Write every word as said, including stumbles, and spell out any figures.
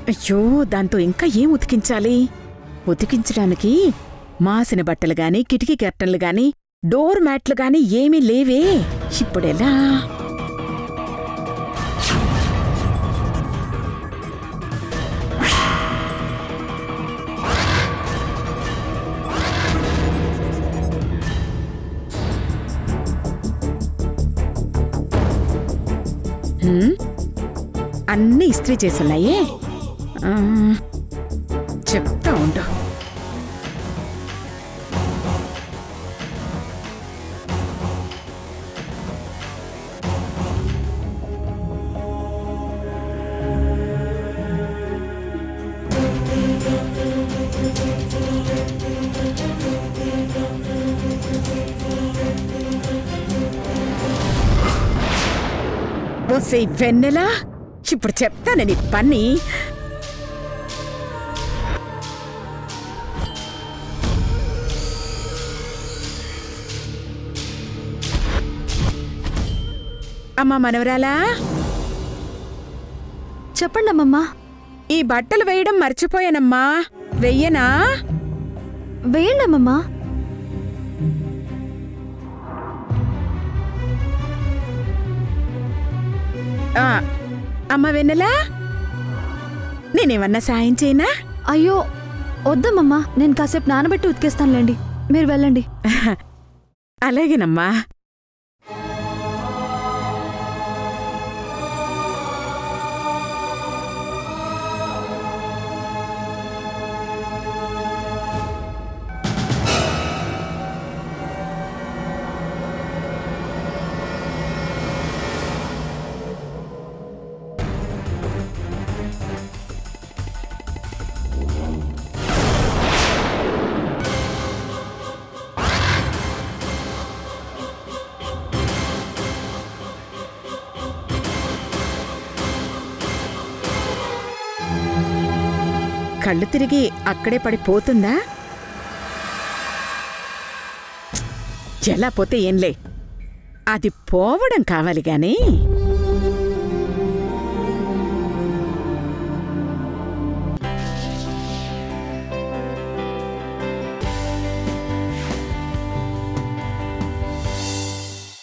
అయ్యో దాంతో ఇంకా ఏం ఉతికించాలి? ఉతికించడానికి మాసిన బట్టలు గాని కిటికీ కర్టన్లు గాని డోర్ మ్యాట్లు గాని ఏమీ లేవే. ఇప్పుడెలా? అన్నీ ఇస్త్రీ చేసున్నాయే. చెప్తా ఉండు. ఓసే వెన్నెలా, ఇప్పుడు చెప్తాను నీ పని. అమ్మా మనవరాలా, చెప్పండి అమ్మమ్మా. ఈ బట్టలు వేయడం మర్చిపోయానమ్మా, వెయ్యనా? వేయండి అమ్మమ్మా. అమ్మ వెన్నెలా, నేనేమన్నా సాయం చేయనా? అయ్యో వద్దమ్మమ్మా, నేను కాసేపు నానబెట్టి ఉతికేస్తానులేండి, మీరు వెళ్ళండి. అలాగేనమ్మా. కళ్ళు తిరిగి అక్కడే పడిపోతుందా? ఎలా పోతే ఏంలే, అది పోవడం కావాలి గాని